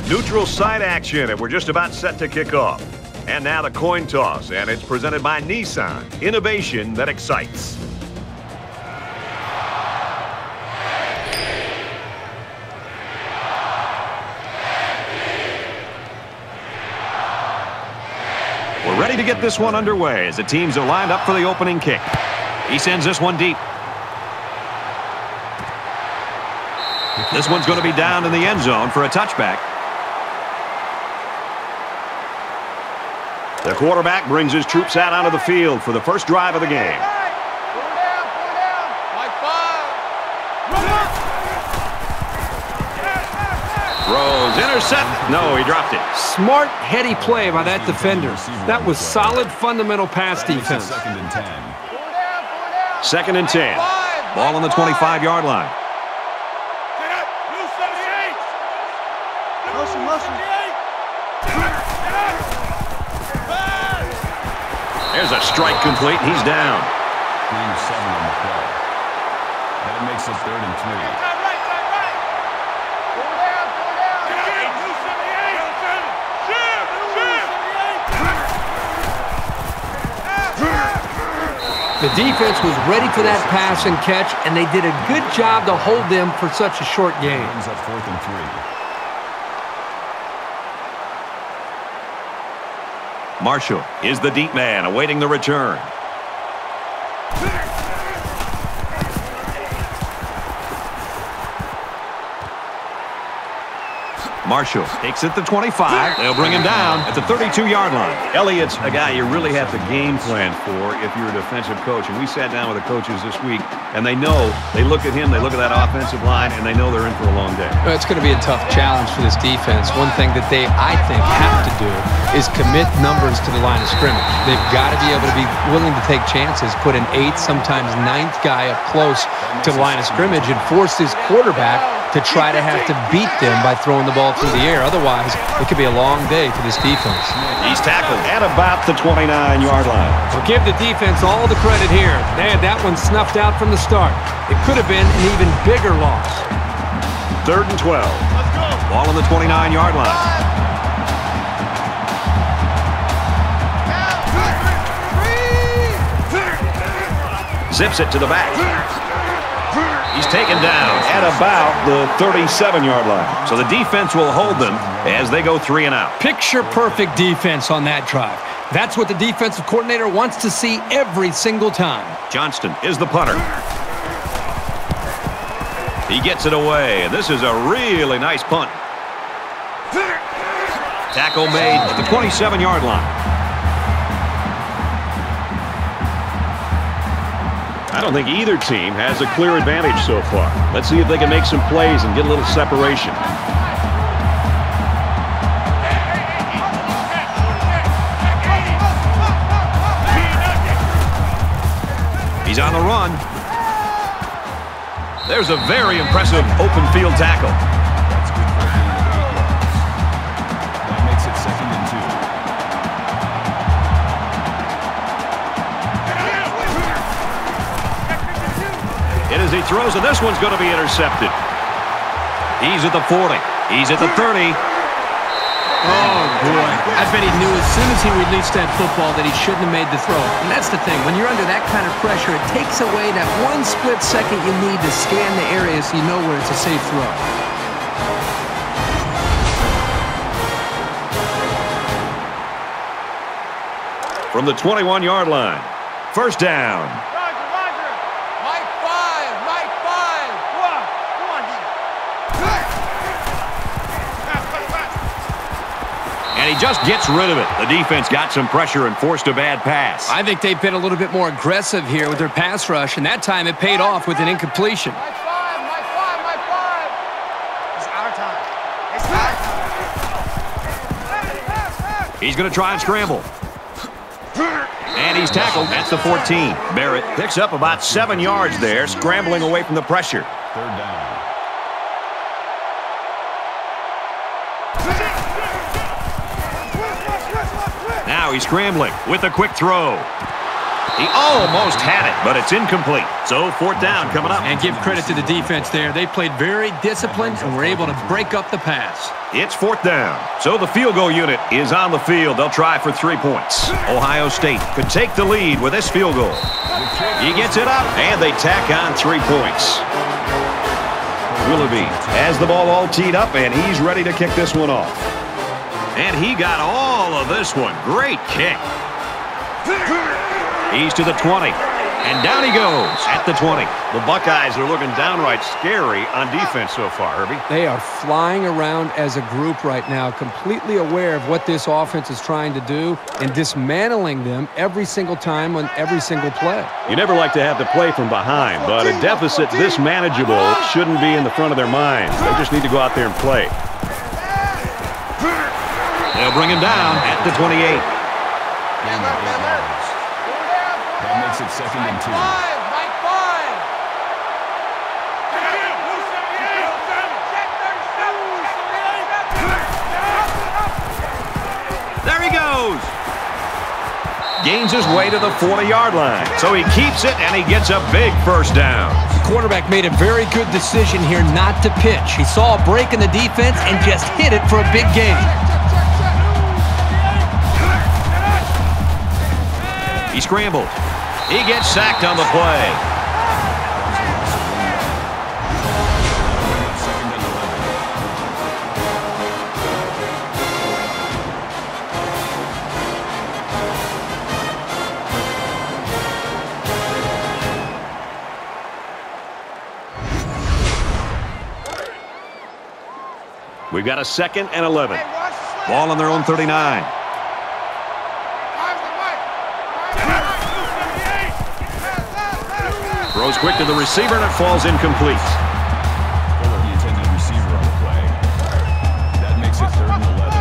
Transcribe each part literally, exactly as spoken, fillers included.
Neutral site action, and we're just about set to kick off. And now the coin toss, and it's presented by Nissan. Innovation that excites. We're ready to get this one underway as the teams are lined up for the opening kick. He sends this one deep. This one's going to be down in the end zone for a touchback. The quarterback brings his troops out onto the field for the first drive of the game. Throws, intercept. No, he dropped it. Smart, heady play by that defender. That was solid, fundamental pass defense. Second and ten. Second and ten. Ball on the twenty-five yard line. There's a strike complete. He's down. Gain of seven on the play. That makes it third and three. The defense was ready for that pass and catch, and they did a good job to hold them for such a short game. Brings up fourth and three. Marshall is the deep man awaiting the return. Marshall takes it to twenty-five. They'll bring him down at the thirty-two yard line. Elliott's a guy you really have to game plan for if you're a defensive coach. And we sat down with the coaches this week, and they know, they look at him, they look at that offensive line, and they know they're in for a long day. Well, it's going to be a tough challenge for this defense. One thing that they, I think, have to do is commit numbers to the line of scrimmage. They've got to be able to be willing to take chances, put an eighth, sometimes ninth guy up close to the line of scrimmage, and force his quarterback to try to have to beat them by throwing the ball through the air. Otherwise, it could be a long day for this defense. He's tackled at about the twenty-nine yard line. We'll give the defense all the credit here. They had that one snuffed out from the start. It could have been an even bigger loss. Third and twelve. Ball on the twenty-nine yard line. Zips it to the back. He's taken down at about the thirty-seven yard line. So the defense will hold them as they go three and out. Picture-perfect defense on that drive. That's what the defensive coordinator wants to see every single time. Johnston is the punter. He gets it away. This is a really nice punt. Tackle made at the twenty-seven yard line. I don't think either team has a clear advantage so far. Let's see if they can make some plays and get a little separation. He's on the run. There's a very impressive open field tackle. That's good for a gain of eight yards. That makes it second and two. It is he throws, and this one's going to be intercepted. He's at the forty. He's at the thirty. Oh, boy. I bet he knew as soon as he released that football that he shouldn't have made the throw. And that's the thing. When you're under that kind of pressure, it takes away that one split second you need to scan the area so you know where it's a safe throw. From the twenty-one yard line. First down. And he just gets rid of it. The defense got some pressure and forced a bad pass. I think they've been a little bit more aggressive here with their pass rush, and that time it paid off with an incompletion. Mike five, Mike five, Mike five. It's our time. It's our time. He's going to try and scramble. And he's tackled at the fourteen. Barrett picks up about seven yards there, scrambling away from the pressure. Third down. Now he's scrambling with a quick throw. He almost had it, but it's incomplete. So fourth down coming up. And give credit to the defense there. They played very disciplined and were able to break up the pass. It's fourth down. So the field goal unit is on the field. They'll try for three points. Ohio State could take the lead with this field goal. He gets it up, and they tack on three points. Willoughby has the ball all teed up, and he's ready to kick this one off. And he got all of this one. Great kick. He's to the twenty. And down he goes at the twenty. The Buckeyes are looking downright scary on defense so far, Herbie. They are flying around as a group right now, completely aware of what this offense is trying to do and dismantling them every single time on every single play. You never like to have to play from behind, but a deficit this manageable shouldn't be in the front of their minds. They just need to go out there and play. They'll bring him down at the twenty-eight. That makes it second and two. Five, Mike, five. There he goes. Gains his way to the forty-yard line. So he keeps it, and he gets a big first down. The quarterback made a very good decision here not to pitch. He saw a break in the defense and just hit it for a big gain. He scrambled. He gets sacked on the play. We've got a second and eleven. Ball on their own thirty-nine. Throws quick to the receiver, and it falls incomplete. Fuller, the intended receiver on the play. That makes it third and eleven.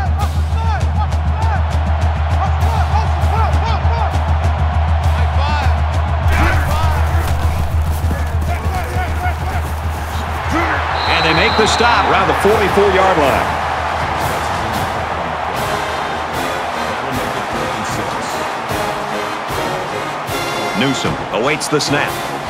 And they make the stop around the forty-four-yard line. That'll make it fourth and six. Newsom awaits the snap.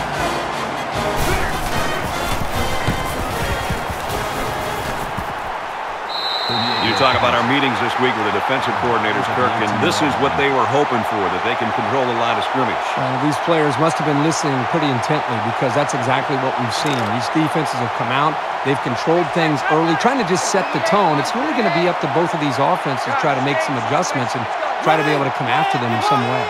You talk about our meetings this week with the defensive coordinators, Kirk, and this is what they were hoping for, that they can control the line of scrimmage. Uh, these players must have been listening pretty intently because that's exactly what we've seen. These defenses have come out. They've controlled things early, trying to just set the tone. It's really going to be up to both of these offenses to try to make some adjustments and try to be able to come after them in some way.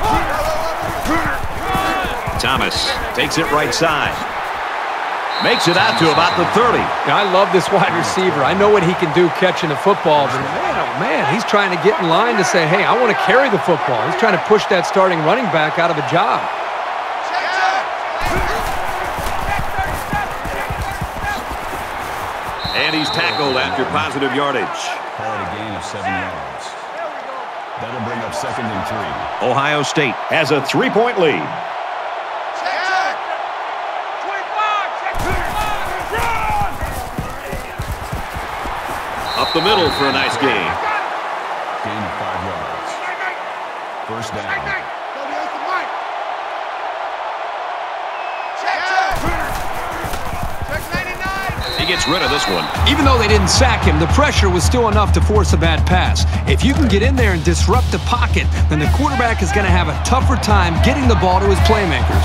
Thomas takes it right side. Makes it out to about the thirty. Now, I love this wide receiver. I know what he can do catching the football, but man, oh man, he's trying to get in line to say, hey, I want to carry the football. He's trying to push that starting running back out of a job. And he's tackled after positive yardage. Call it a gain of seven yards. That'll bring up second and three. Ohio State has a three-point lead. Up the middle for a nice gain. Gain of five yards. First down. He gets rid of this one. Even though they didn't sack him, the pressure was still enough to force a bad pass. If you can get in there and disrupt the pocket, then the quarterback is going to have a tougher time getting the ball to his playmakers.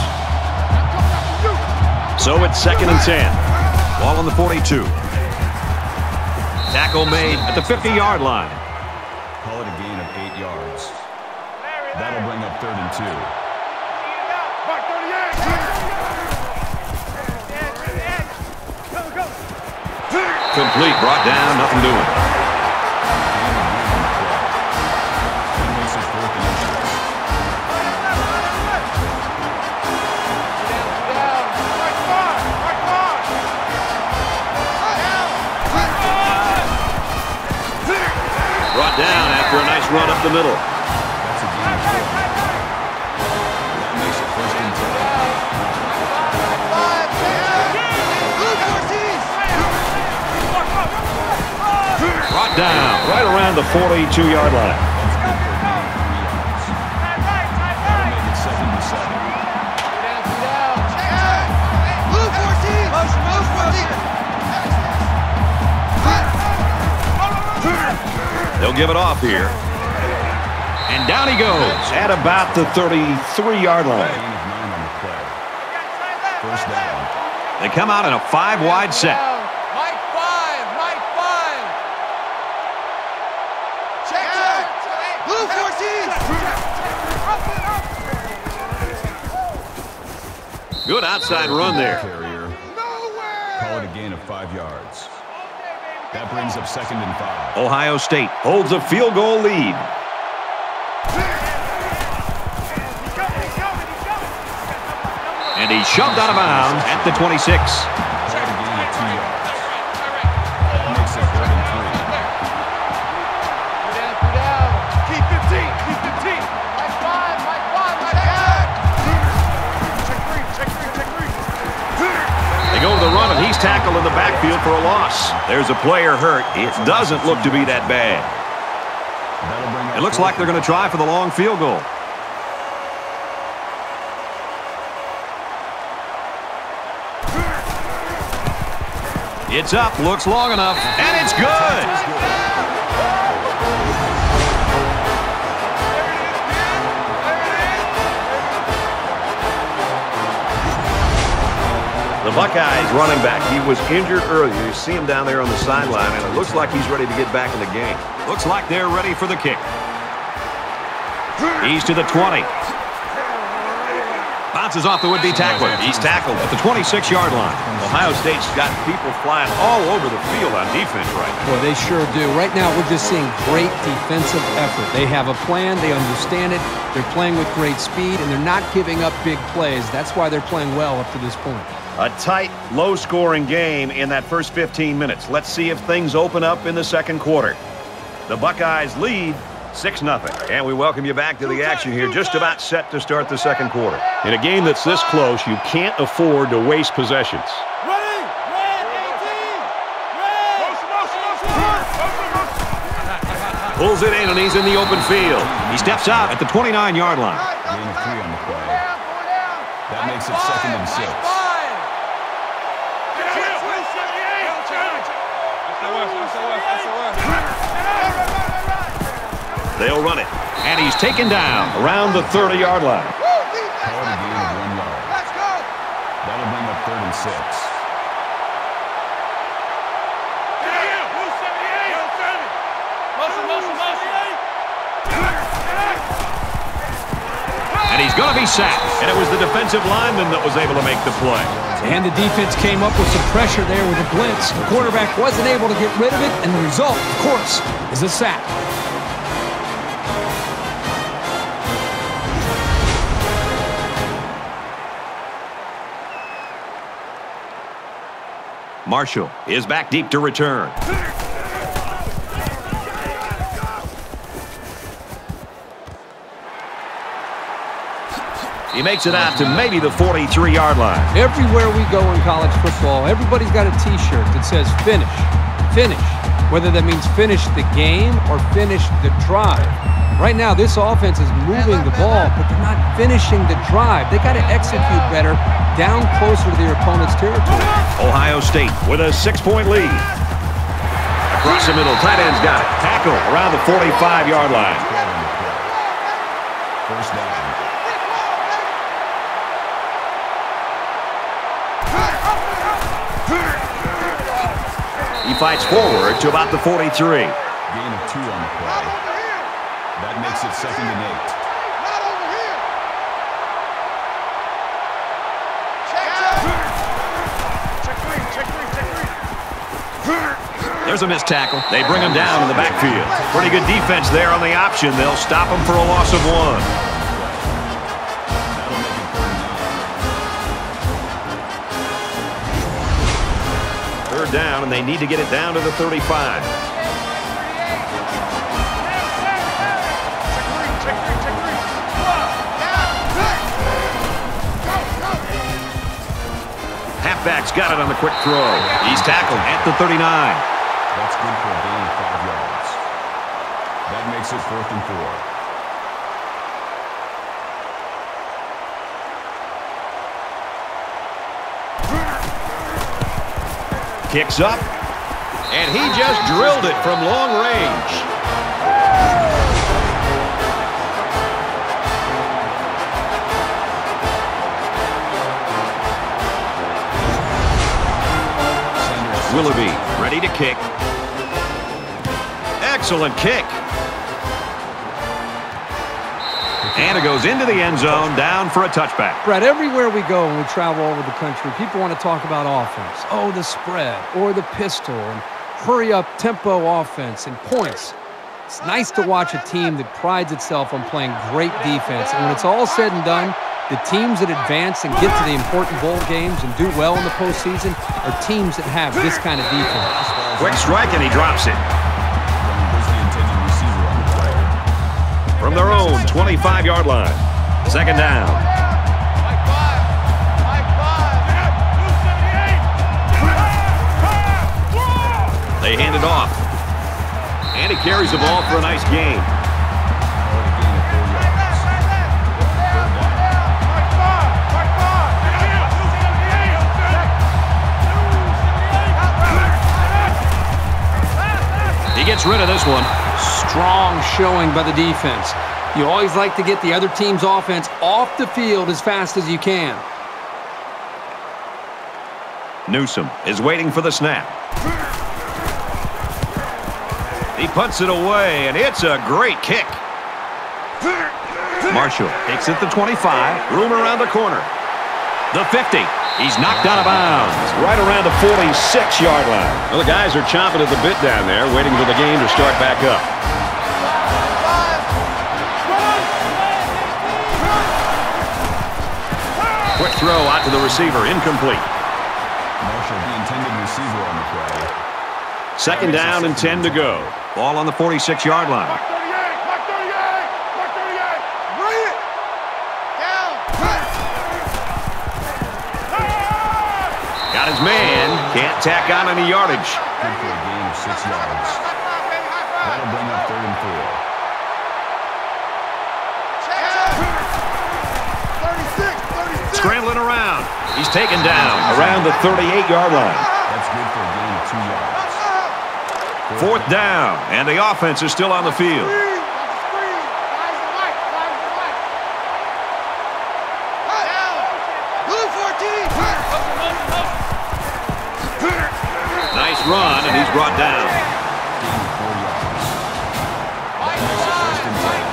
So it's second and ten. Ball on the forty-two. Tackle made at the fifty-yard line. Call it a gain of eight yards. That'll bring up third and two. Complete, brought down, nothing doing. That makes it fourth and inches. Brought down after a nice run up the middle. That's a gain of four. That makes it first and ten. Brought down right around the forty-two-yard line. That'll make it second and They'll give it off here. And down he goes at about the thirty-three-yard line. Gain of nine on the play. First down. They come out in a five-wide set. Mike five, Mike five. Check, check. Blue forces. Good outside run there. Carrier. Call it a gain of five yards. That brings up second and five. Ohio State holds a field goal lead. And he's shoved out of bounds at the twenty-six. Call it a gain of two yards. That makes it third and three. Put down, put down. Keep fifteen, keep fifteen. Mike five, Mike five, Mike five. Check three, check three, check three. They go to the run, and he's tackled in the backfield for a loss. There's a player hurt. It doesn't look to be that bad. That'll bring up It looks like they're going to try for the long field goal. It's up, looks long enough, and it's good. The Buckeyes running back, he was injured earlier. You see him down there on the sideline, and it looks like he's ready to get back in the game. Looks like they're ready for the kick. He's to the twenty. Bounces off the would-be tackler. He's tackled at the twenty-six-yard line. Ohio State's got people flying all over the field on defense right now. Boy, they sure do. Right now, we're just seeing great defensive effort. They have a plan. They understand it. They're playing with great speed, and they're not giving up big plays. That's why they're playing well up to this point. A tight, low-scoring game in that first fifteen minutes. Let's see if things open up in the second quarter. The Buckeyes lead six nothing. And we welcome you back to the action here, just about set to start the second quarter. In a game that's this close, you can't afford to waste possessions. Ready? Red eighteen. Red. Motion, motion, motion. Pulls it in, and he's in the open field. He steps out at the twenty-nine-yard line. gain of three on the play. That makes it second and six. They'll run it, and he's taken down around the thirty-yard line. Call it a gain of one yard. Let's go. That'll bring up third and six. And he's going to be sacked, and it was the defensive lineman that was able to make the play. And the defense came up with some pressure there with a blitz. The quarterback wasn't able to get rid of it, and the result, of course, is a sack. Marshall is back deep to return. He makes it out to maybe the forty-three-yard line. Everywhere we go in college football, everybody's got a T-shirt that says finish, finish, whether that means finish the game or finish the drive. Right now, this offense is moving the ball, but they're not finishing the drive. They got to execute better down closer to their opponent's territory. Ohio State with a six-point lead. Across the middle, tight end's got it. Tackle around the forty-five-yard line. First down. He fights forward to about the forty-three. Gain of two on the play. That makes it second and eight. Not over here. Check, check. Check three, check three, check three. There's a missed tackle. They bring him down in the backfield. Pretty good defense there on the option. They'll stop him for a loss of one. Third down, and they need to get it down to the thirty-five. Halfback's got it on the quick throw. He's tackled at the thirty-nine. That's good for a gain of five yards. That makes it fourth and four. Kicks up, And he just drilled it from long range. Willoughby ready to kick. Excellent kick. And it goes into the end zone, down for a touchback. Brett, everywhere we go when we travel over the country, people want to talk about offense. Oh, the spread or the pistol and hurry-up tempo offense and points. It's nice to watch a team that prides itself on playing great defense. And when it's all said and done, the teams that advance and get to the important bowl games and do well in the postseason are teams that have this kind of defense. Quick strike, and he drops it. From their own twenty-five yard line. Second down. They hand it off. And he carries the ball for a nice gain. He gets rid of this one. Strong showing by the defense. You always like to get the other team's offense off the field as fast as you can. Newsome is waiting for the snap. He punts it away, and it's a great kick. Marshall takes it to twenty-five. Room around the corner. The fifty. He's knocked out of bounds right around the forty-six yard line. Well, the guys are chomping at the bit down there, waiting for the game to start back up. Quick throw out to the receiver, incomplete. Marshall, the intended receiver on the play. Second down and ten to go. Ball on the forty-six yard line. Got his man. Can't tack on any yardage. Good for a gain of six yards. That'll bring up third and four. Scrambling around. He's taken down around the thirty-eight yard line. That's good for a gain of two yards. Fourth down, and the offense is still on the field. Nice run, and he's brought down. Gain of four yards. That makes it first and ten.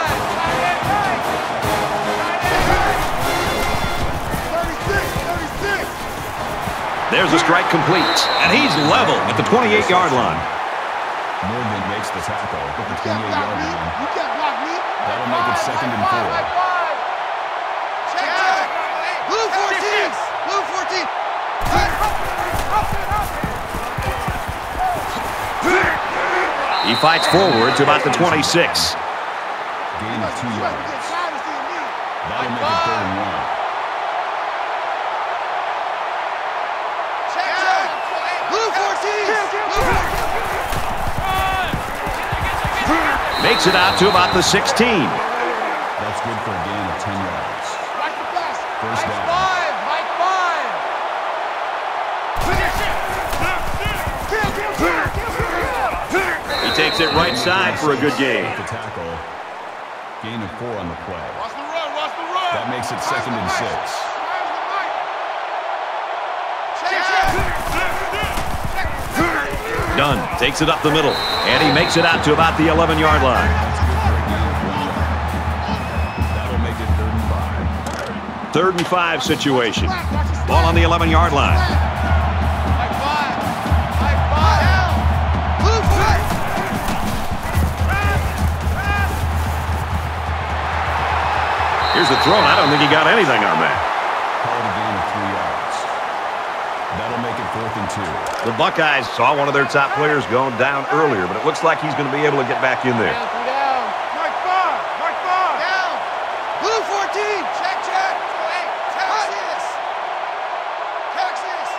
There's a strike complete, and he's level at the twenty-eight yard line. Morgan makes the tackle at the twenty-eight yard line. That'll make it second and four. Blue fourteen! Blue fourteen! He fights forward to about the twenty-six. Gain of two yards. That'll make it third and one. Blue fourteen! Makes it out to about the sixteen. That's good for a gain of ten yards. First down. He takes it right side for a good gain. The tackle. Gain of four on the play. That makes it second and six. Dunn takes it up the middle, and he makes it out to about the eleven yard line. That'll make it third and five. Third and five situation. Ball on the eleven yard line. Here's the throw. I don't think he got anything on that. Called a gain of three yards. That'll make it fourth and two. The Buckeyes saw one of their top players going down earlier, but it looks like he's going to be able to get back in there. Mark five! Mark five! Down! Blue fourteen! Check, check! Hey, Texas! Texas!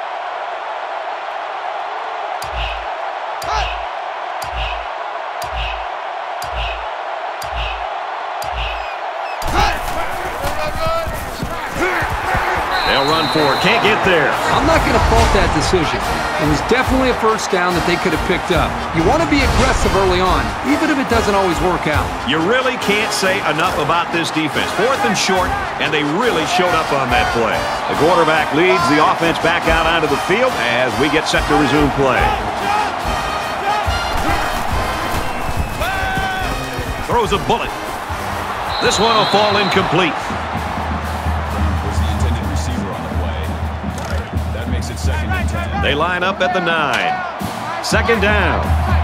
Cut! for it. Can't get there. I'm not going to fault that decision. It was definitely a first down that they could have picked up. You want to be aggressive early on, even if it doesn't always work out. You really can't say enough about this defense. Fourth and short, and they really showed up on that play. The quarterback leads the offense back out onto the field as we get set to resume play. Throws a bullet. This one will fall incomplete. Was the intended receiver on the play. That makes it second and ten. They line up at the nine. Second down.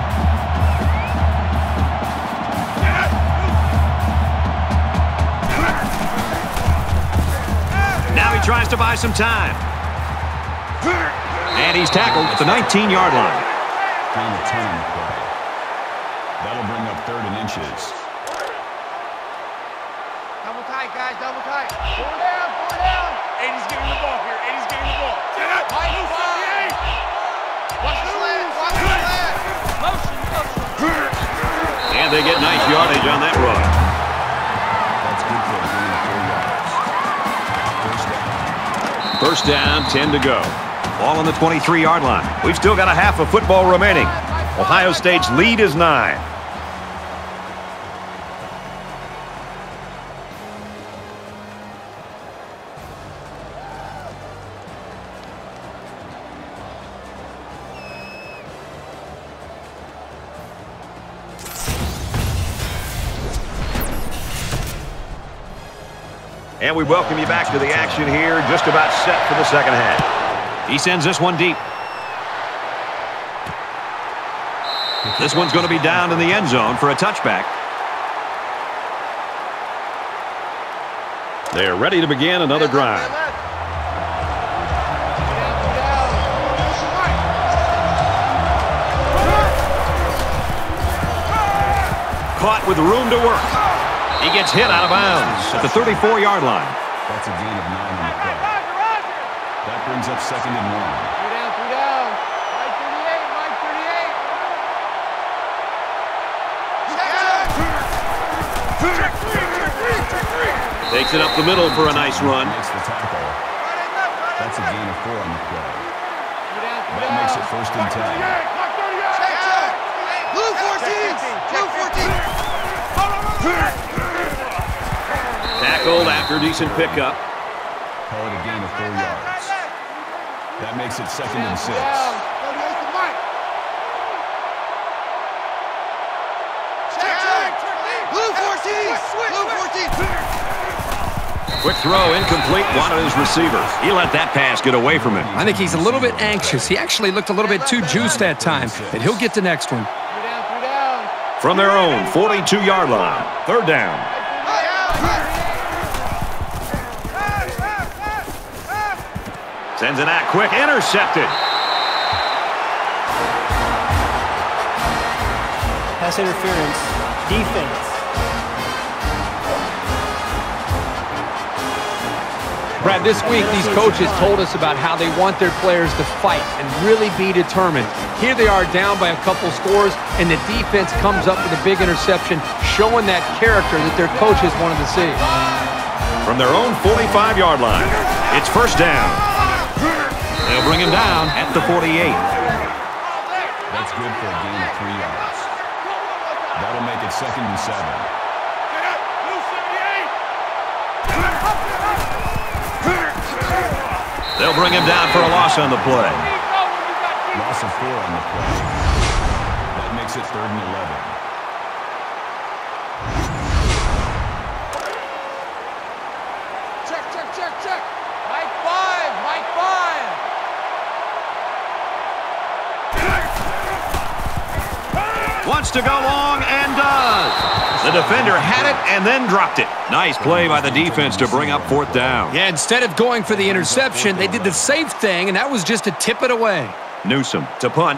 Now he tries to buy some time. And he's tackled at the nineteen-yard line. Gain of ten on the play. That'll bring up third and inches. Double tight, guys, double tight. Four down, four down. eighty's getting the ball here. eighty's getting the ball. Mike, five. Watch the slant, watch the slant. Motion, motion. And they get nice yardage on that run. That's good for a gain of four yards. First down. First down, ten to go. Ball on the twenty-three-yard line. We've still got a half of football remaining. Ohio State's lead is nine. And we welcome you back to the action here, just about set for the second half. He sends this one deep. This one's going to be down in the end zone for a touchback. They're ready to begin another drive. Caught with room to work. He gets hit out of bounds at the thirty-four-yard line. That's a gain of nine on the play. That brings up second and one. Three down, three down. Mike thirty-eight, Mike thirty-eight. Check three, check three, check three. Takes it up the middle for a nice run. Makes the tackle. That's a gain of four on the play. That makes it first and ten. Mike thirty-eight. Check, check. Blue fourteen. Blue fourteen. Tackled after a decent pickup. Call it a gain of four yards. That makes it second and six. thirty-eight to Mike. Check, check. Blue fourteen. Blue fourteen. Quick throw, incomplete, wanted his receiver. He let that pass get away from him. I think he's a little bit anxious. He actually looked a little bit too juiced that time, but he'll get the next one. Three down, three down. From their own forty-two-yard line, third down. Sends it out quick, intercepted. Pass interference, defense. Brad, this week these coaches told us about how they want their players to fight and really be determined. Here they are down by a couple scores, and the defense comes up with a big interception, showing that character that their coaches wanted to see. From their own forty-five-yard line, it's first down. They'll bring him down at the forty-eight. That's good for a gain of three yards. That'll make it second and seven. They'll bring him down for a loss on the play. Loss of four on the play. That makes it third and eleven. Check, check, check, check. Mike five, Mike five. Wants to go long and does. The defender had it and then dropped it. Nice play by the defense to bring up fourth down. Yeah, instead of going for the interception, they did the safe thing, and that was just to tip it away. Newsome to punt.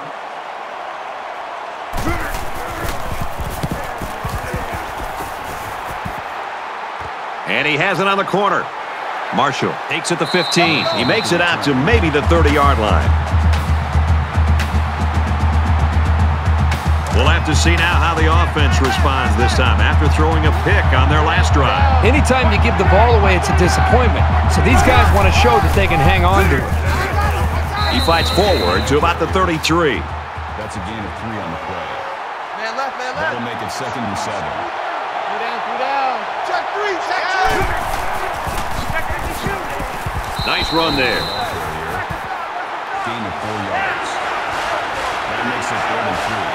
And he has it on the corner. Marshall takes it to fifteen. He makes it out to maybe the thirty-yard line. We'll have to see now how the offense responds this time after throwing a pick on their last drive. Anytime you give the ball away, it's a disappointment. So these guys want to show that they can hang on to it. He fights forward to about the thirty-three. That's a gain of three on the play. Man left, man left. That'll make it second and seven. Two down, two down. Check three, check two. Check three, shoot. Nice run there. Gain of four yards. That makes it third and three.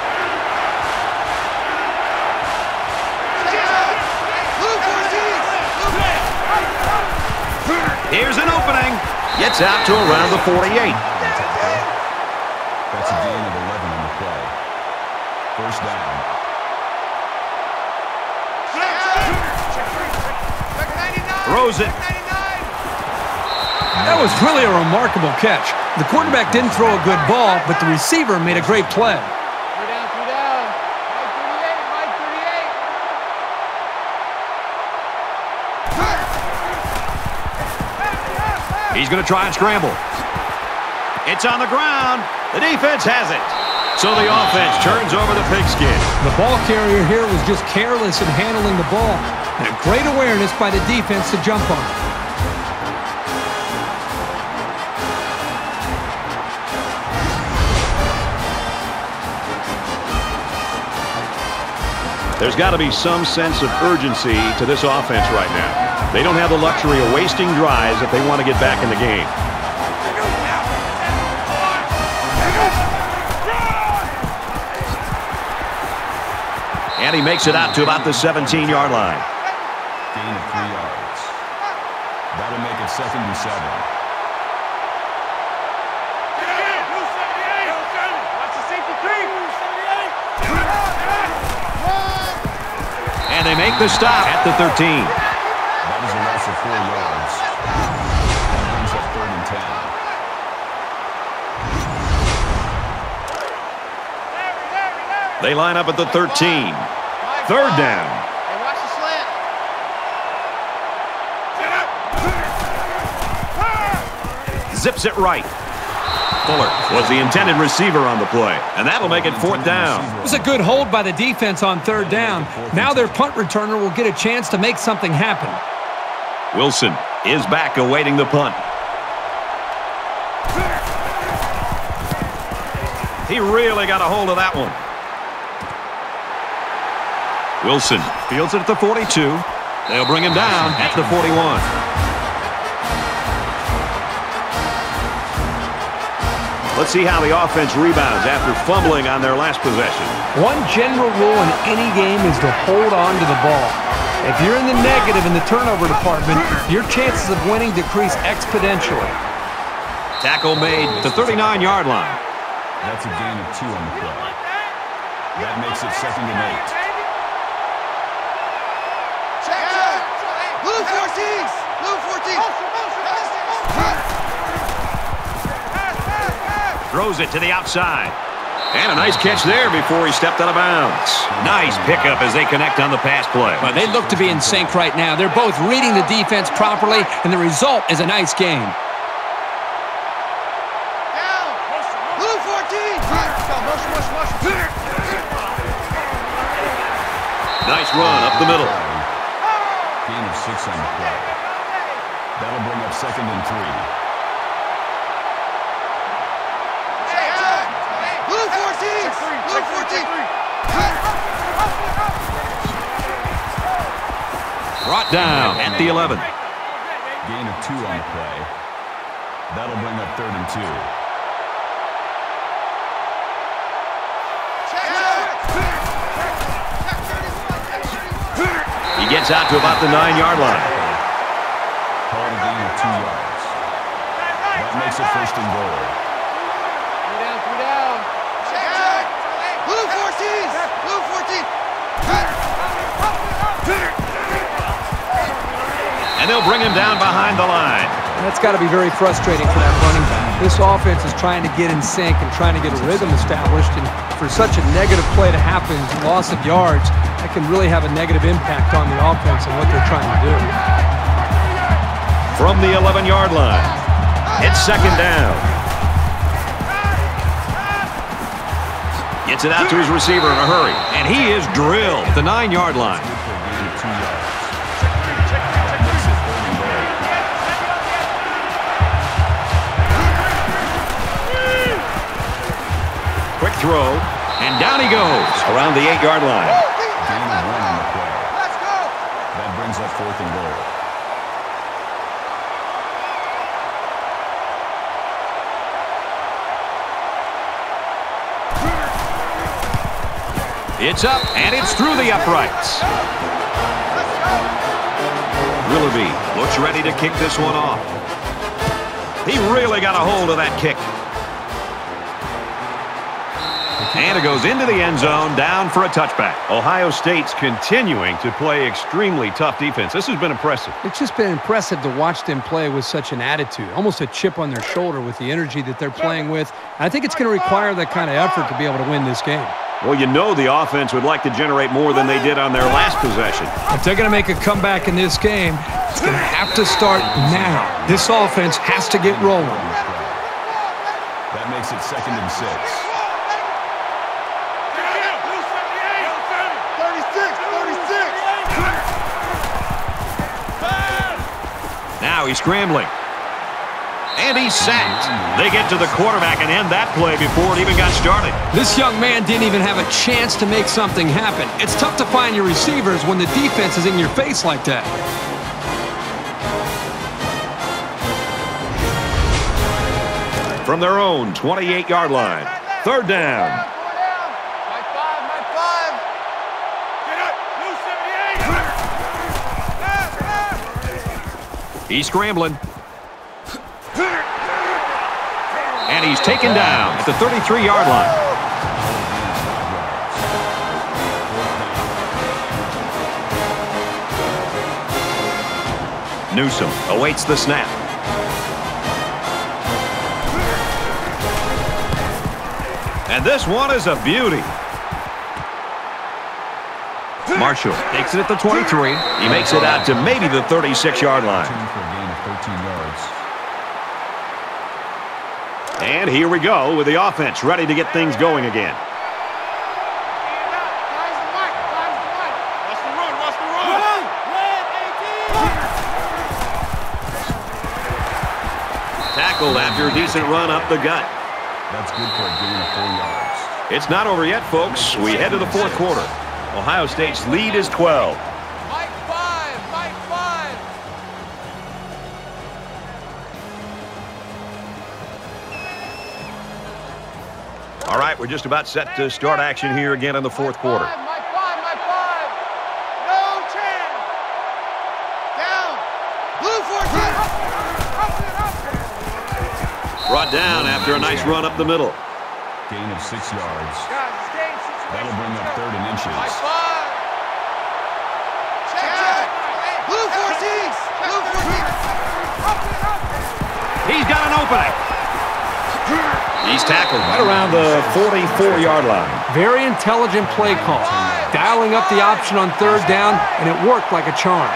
Here's an opening. Gets out to around the forty-eight. That's a gain of eleven on the play. First down. Throws it. That was really a remarkable catch. The quarterback didn't throw a good ball, but the receiver made a great play. Three down, three down. Mike thirty-eight, Mike thirty-eight. He's going to try and scramble. It's on the ground. The defense has it. So the offense turns over the pigskin. The ball carrier here was just careless in handling the ball. And great awareness by the defense to jump on it. There's got to be some sense of urgency to this offense right now. They don't have the luxury of wasting drives if they want to get back in the game. And he makes it out to about the seventeen-yard line. Gain of three yards. That'll make it second and seven. And they make the stop at the thirteen. That is a loss of four yards. That brings up third and ten. They line up at the thirteen. Third down. Hey, watch the slant. Zips it right. Fuller was the intended receiver on the play, and that'll make it fourth down. It was a good hold by the defense on third down. Now their punt returner will get a chance to make something happen. Wilson is back awaiting the punt. He really got a hold of that one. Wilson fields it at the forty-two. They'll bring him down at the forty-one. Let's see how the offense rebounds after fumbling on their last possession. One general rule in any game is to hold on to the ball. If you're in the negative in the turnover department, your chances of winning decrease exponentially. Tackle made at the thirty-nine-yard line. That's a gain of two on the play. That makes it second and eight. Check, check. Blue fourteen. Blue fourteen. Throws it to the outside. And a nice catch there before he stepped out of bounds. Nice pickup as they connect on the pass play. Well, they look to be in sync right now. They're both reading the defense properly, and the result is a nice game. Down. Blue fourteen. Motion, motion, motion. Nice run up the middle. Gain of six on the play. That'll bring up second and three. Blue fourteen. Blue fourteen. Brought down at the eleven. Gain of two on the play. That'll bring up third and two. He gets out to about the nine-yard line. Called a gain of two yards. That makes it first and goal. Three down, three down. Check, check. Blue fourteen. Blue fourteen. And they'll bring him down behind the line. That's got to be very frustrating for that running back. This offense is trying to get in sync and trying to get a rhythm established, and for such a negative play to happen, loss of yards, that can really have a negative impact on the offense and what they're trying to do. From the eleven-yard line, it's second down. Gets it out to his receiver in a hurry. And he is drilled at the nine-yard line. Quick throw. And down he goes around the eight-yard line. Gain of one on the play. Let's go. That brings up fourth and goal. It's up, and it's through the uprights. Willoughby looks ready to kick this one off. He really got a hold of that kick. And it goes into the end zone, down for a touchback. Ohio State's continuing to play extremely tough defense. This has been impressive. It's just been impressive to watch them play with such an attitude, almost a chip on their shoulder with the energy that they're playing with. I think it's going to require that kind of effort to be able to win this game. Well, you know the offense would like to generate more than they did on their last possession. If they're going to make a comeback in this game, it's going to have to start now. This offense has to get rolling. That makes it second and six. Now he's scrambling. And he's sacked. They get to the quarterback and end that play before it even got started. This young man didn't even have a chance to make something happen. It's tough to find your receivers when the defense is in your face like that. From their own twenty-eight-yard line, third down. He's scrambling. And he's taken down at the thirty-three-yard line. Newsome awaits the snap. And this one is a beauty. Marshall takes it at the twenty-three. He makes it out to maybe the thirty-six-yard line. For a gain of thirteen yards. And here we go with the offense ready to get things going again. Tackled after a decent run up the gut. That's good for a gain of four yards. It's not over yet, folks. We head to the fourth quarter. Ohio State's lead is twelve. Mike five, Mike five. All right, we're just about set to start action here again in the fourth quarter. Mike five, Mike five. No chance. Down. Blue fourteen. Brought down after a nice run up the middle. Gain of six yards. That'll bring up third and inches. Mike five. Check, check. Blue fourteen. Blue fourteen. He's got an opening. He's tackled right around the forty-four-yard line. Very intelligent play call. Dialing up the option on third down, and it worked like a charm.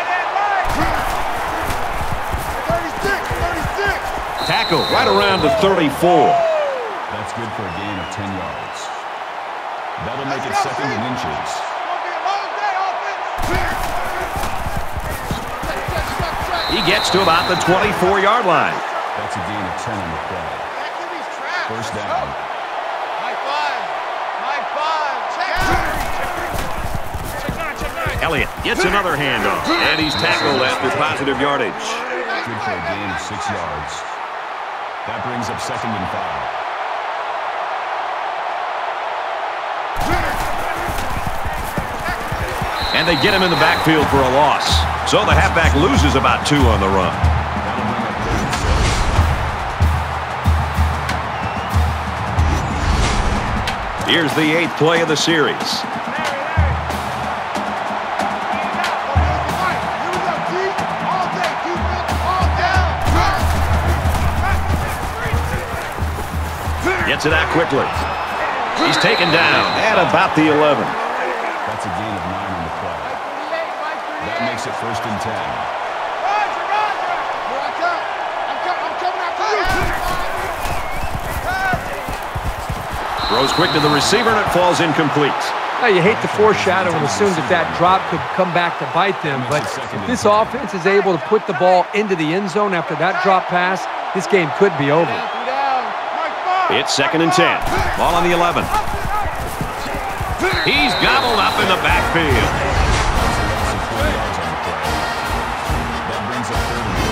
thirty-six, thirty-six. Tackled right around the thirty-four. That's good for a gain of ten yards. That'll make it second and inches. He gets to about the twenty-four-yard line. That's a gain of ten on the play. First down. Mike five. Mike five. Check. Check nine, check nine. Elliott gets another handoff, and he's tackled after positive yardage. Good for a gain of six yards. That brings up second and five. And they get him in the backfield for a loss. So the halfback loses about two on the run. That'll bring up third and six. Here's the eighth play of the series. Gets it out quickly. He's taken down at about the eleven. That's a gain of nine on the play. That makes it first and ten. Roger, Roger. Here I come. I'm, com I'm coming after you. Throws quick to the receiver, and it falls incomplete. Now, you hate to foreshadow and assume that that drop could come back to bite them, but if this offense is able to put the ball into the end zone after that drop pass, this game could be over. It's second and ten. Ball on the eleven. He's gobbled up in the backfield. That brings up third and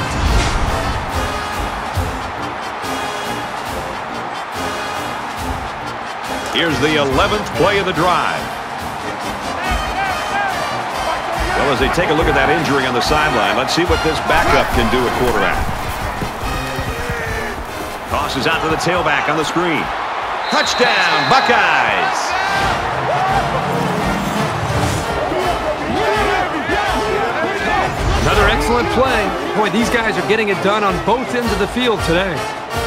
fourteen. Here's the eleventh play of the drive. Well, as they take a look at that injury on the sideline, let's see what this backup can do at quarterback. Tosses out to the tailback on the screen. Touchdown, Buckeyes! Another excellent play. Boy, these guys are getting it done on both ends of the field today.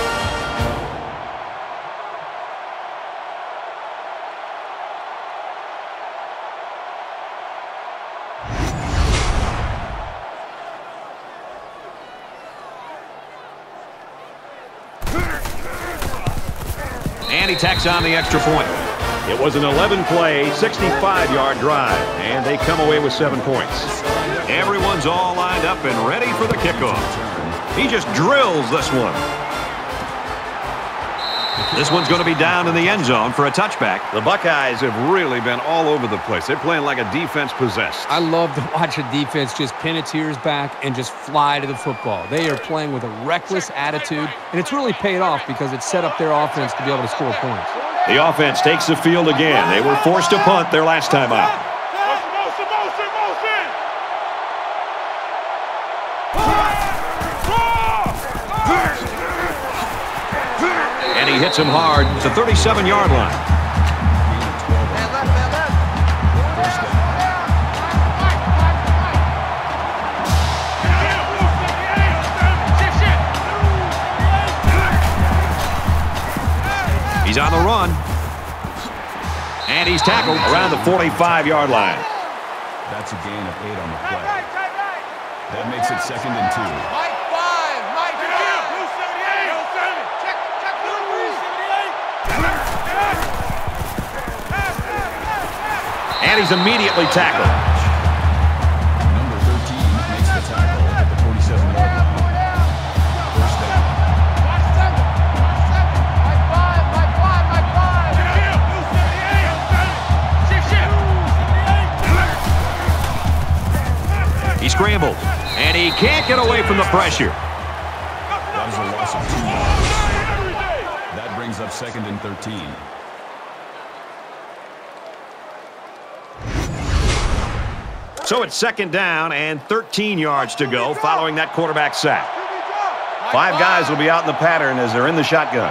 And he tacks on the extra point. It was an eleven play, sixty-five yard drive, and they come away with seven points. Everyone's all lined up and ready for the kickoff. He just drills this one. This one's going to be down in the end zone for a touchback. The Buckeyes have really been all over the place. They're playing like a defense possessed. I love to watch a defense just pin its ears back and just fly to the football. They are playing with a reckless attitude, and it's really paid off because it set up their offense to be able to score points. The offense takes the field again. They were forced to punt their last time out. And he hits him hard at the thirty-seven yard line. He's on the run. And he's tackled around the forty-five yard line. That's a gain of eight on the play. That makes it second and two. Mike five, Mike And he's immediately tackled. Number thirteen makes the tackle at the forty-seven yard line. First down. Mike five, Mike five, Mike five. He scrambled, and he can't get away from the pressure. That is a loss of two yards. That brings up second and thirteen. So it's second down and thirteen yards to go following that quarterback sack. Five guys will be out in the pattern as they're in the shotgun.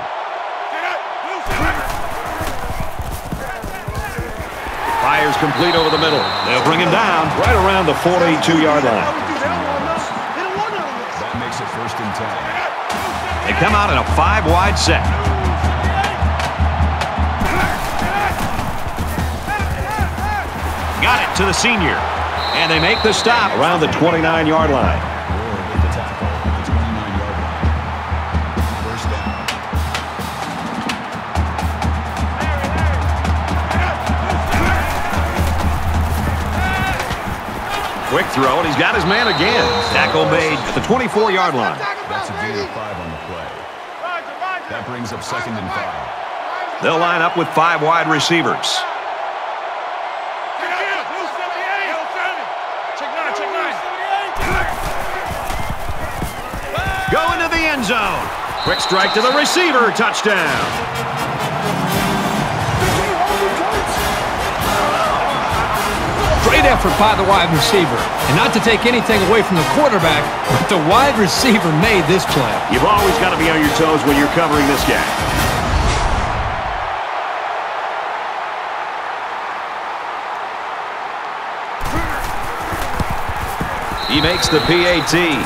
Fires complete over the middle. They'll bring him down right around the forty-two yard line. That makes it first and ten. They come out in a five-wide set. Got it to the senior. And they make the stop around the twenty-nine yard line. Moore with the tackle at the twenty-nine yard line. First down. Quick throw, and he's got his man again. Tackle made at the twenty-four yard line. That's a gain of five on the play. That brings up second and five. They'll line up with five wide receivers. Go into the end zone. Quick strike to the receiver. Touchdown. Great effort by the wide receiver. And not to take anything away from the quarterback, but the wide receiver made this play. You've always got to be on your toes when you're covering this guy. He makes the P A T.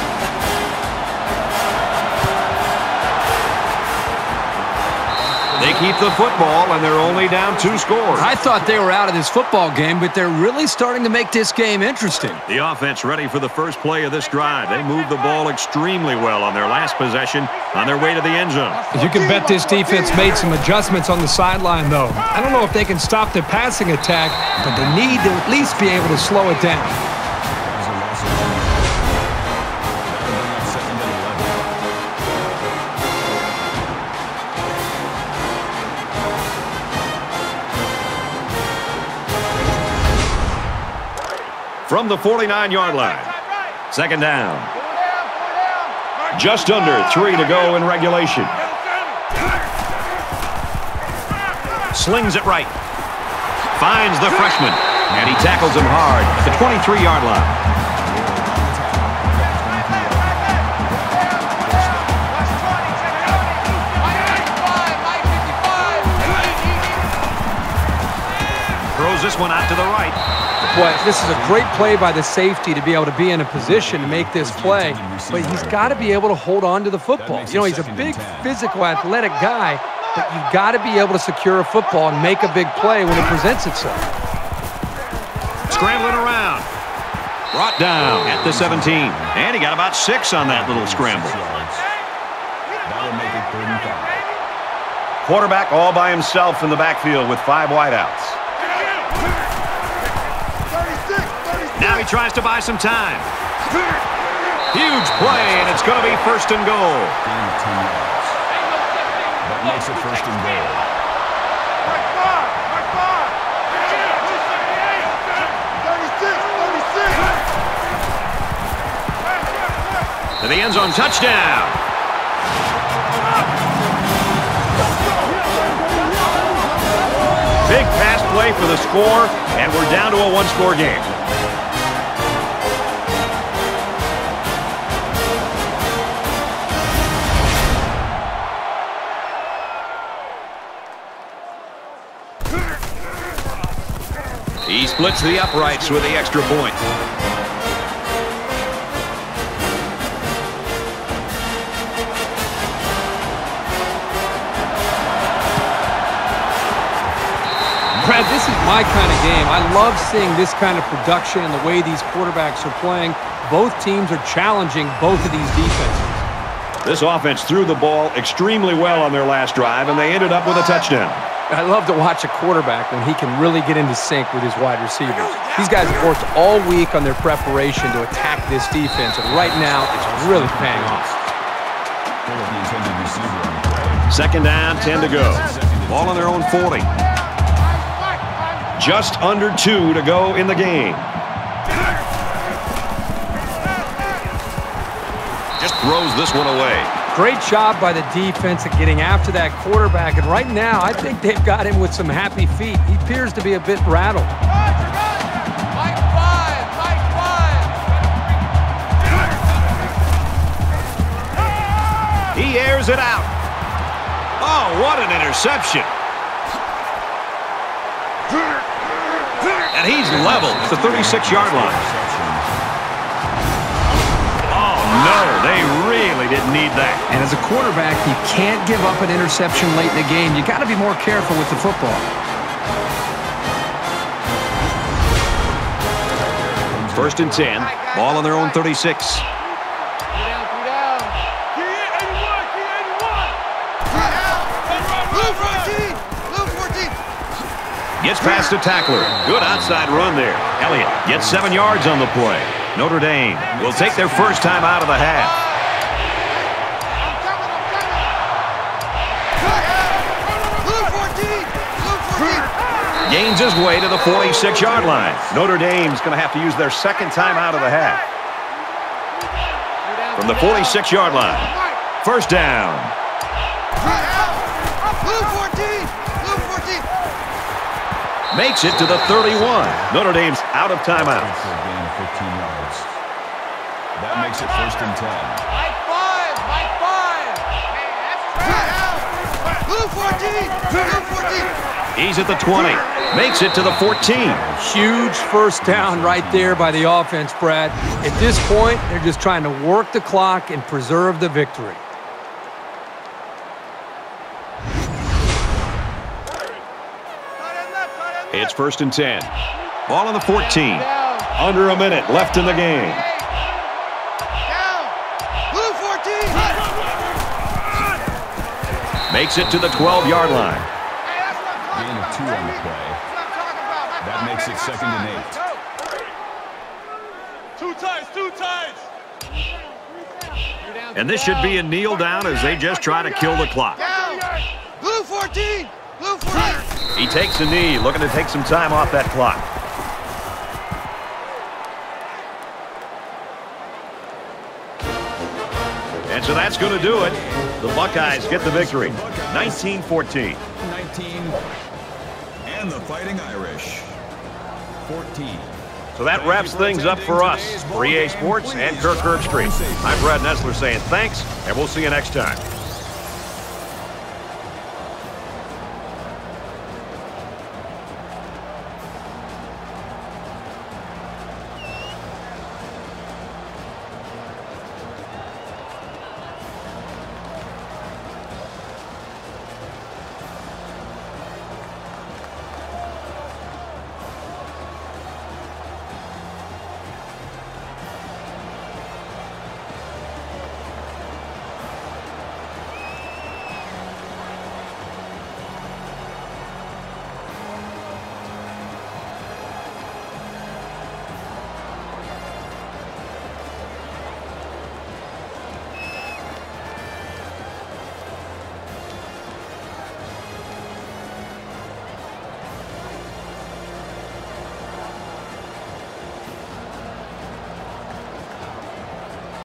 They keep the football, and they're only down two scores. I thought they were out of this football game, but they're really starting to make this game interesting. The offense ready for the first play of this drive. They moved the ball extremely well on their last possession on their way to the end zone. You can bet this defense made some adjustments on the sideline, though. I don't know if they can stop the passing attack, but they need to at least be able to slow it down. From the forty-nine-yard line. Second down. Just under three to go in regulation. Slings it right. Finds the freshman. And he tackles him hard at the twenty-three-yard line. Throws this one out to the right. Boy, this is a great play by the safety to be able to be in a position to make this play, but he's got to be able to hold on to the football. You know, he's a big, physical, athletic guy, but you've got to be able to secure a football and make a big play when it presents itself. Scrambling around. Brought down at the seventeen. And he got about six on that little scramble. That'll make it third and five. Quarterback all by himself in the backfield with five wideouts. Now he tries to buy some time. Huge play, and it's going to be first and goal. That makes it first and goal. To the end zone, touchdown. Big pass play for the score, and we're down to a one-score game. He splits the uprights with the extra point. Brad, this is my kind of game. I love seeing this kind of production and the way these quarterbacks are playing. Both teams are challenging both of these defenses. This offense threw the ball extremely well on their last drive, and they ended up with a touchdown. I love to watch a quarterback when he can really get into sync with his wide receivers. These guys have worked all week on their preparation to attack this defense, and right now it's really paying off. Second down, ten to go. Ball on their own forty. Just under two to go in the game. Just throws this one away. Great job by the defense at getting after that quarterback, and right now I think they've got him with some happy feet. He appears to be a bit rattled. Mike five, Mike five. He airs it out. Oh, what an interception. And he's level at the thirty-six-yard line. Oh, no, they really didn't need that. And as a quarterback, you can't give up an interception late in the game. You got to be more careful with the football. First and ten. Ball on their own thirty-six. Gets past the tackler. Good outside run there. Elliott gets seven yards on the play. Notre Dame will take their first time out of the half. Gains his way to the forty-six-yard line. Notre Dame's going to have to use their second time out of the half. From the forty-six-yard line. First down. Makes it to the thirty-one. Notre Dame's out of timeout. fifteen yards. That makes it first and ten. Mike five, Mike five. Blue fourteen, blue fourteen. He's at the twenty. Makes it to the fourteen. Huge first down right there by the offense, Brad. At this point, they're just trying to work the clock and preserve the victory. It's first and ten. Ball on the fourteen. Under a minute left in the game. Blue fourteen. Makes it to the twelve-yard line. Gain of two on the play. That makes it second and eight. Two times, two times. And this should be a kneel down as they just try to kill the clock. Blue fourteen. Blue fourteen. He takes a knee, looking to take some time off that clock. And so that's going to do it. The Buckeyes get the victory, nineteen fourteen. nineteen. And the Fighting Irish, fourteen. So that wraps things up for us. For E A Sports and Kirk Herbstreit, I'm Brad Nessler saying thanks, and we'll see you next time.